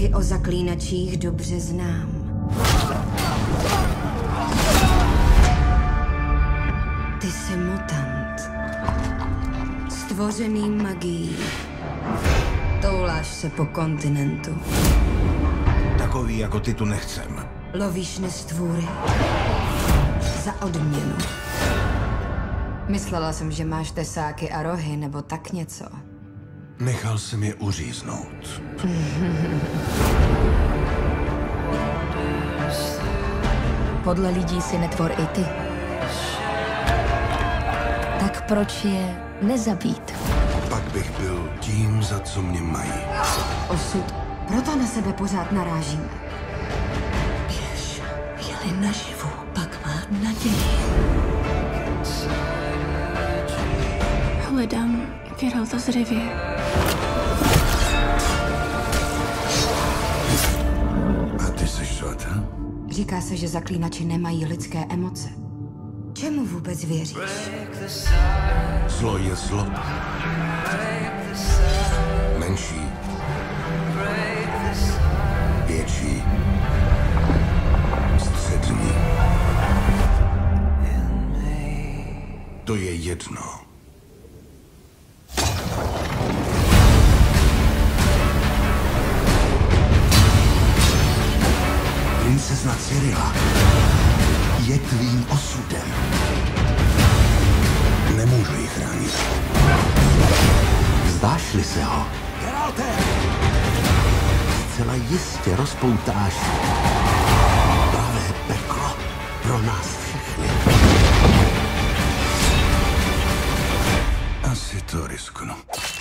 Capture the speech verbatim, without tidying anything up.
Pověrky o zaklínačích dobře znám. Ty jsi mutant. Stvořený magií. Touláš se po kontinentu. Takový jako ty tu nechcem. Lovíš nestvůry. Za odměnu. Myslela jsem, že máš tesáky a rohy, nebo tak něco. Nechal jsem je uříznout. Podle lidí si netvor i ty. Tak proč je nezabít? Pak bych byl tím, za co mě mají. Osud. Proto na sebe pořád narážíme. Běž, je-li naživu, pak má naději. Hledám Geralta z Rivie. A ty jsi svatá? Říká se, že zaklínači nemají lidské emoce. Čemu vůbec věříš? Zlo je zlo. Menší. Větší. Střední. To je jedno. Princezna Cyrilla je tvým osudem. Nemůžu ji chránit. Zdáš-li se ho, Geralte! Zcela jistě rozpoutáš pravé peklo pro nás všechny. Asi to risknu.